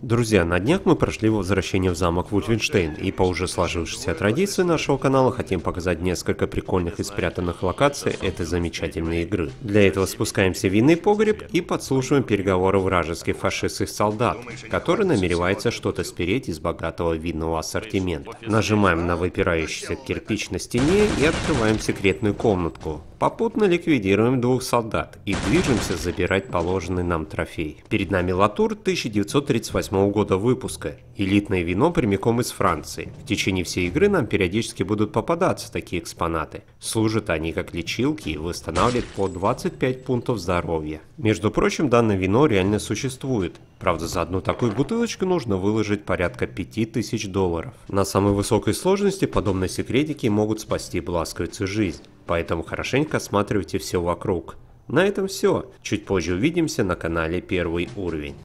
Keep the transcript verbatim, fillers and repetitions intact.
Друзья, на днях мы прошли возвращение в замок Вульфенштейн, и по уже сложившейся традиции нашего канала хотим показать несколько прикольных и спрятанных локаций этой замечательной игры. Для этого спускаемся в винный погреб и подслушиваем переговоры вражеских фашистских солдат, которые намереваются что-то спереть из богатого винного ассортимента. Нажимаем на выпирающийся кирпич на стене и открываем секретную комнатку. Попутно ликвидируем двух солдат и движемся забирать положенный нам трофей. Перед нами Латур тысяча девятьсот тридцать восьмого года выпуска. Элитное вино прямиком из Франции. В течение всей игры нам периодически будут попадаться такие экспонаты. Служат они как лечилки и восстанавливают по двадцать пять пунктов здоровья. Между прочим, данное вино реально существует. Правда, за одну такую бутылочку нужно выложить порядка пяти тысяч долларов. На самой высокой сложности подобные секретики могут спасти бласквицу жизнь. Поэтому хорошенько осматривайте все вокруг. На этом все. Чуть позже увидимся на канале Первый уровень.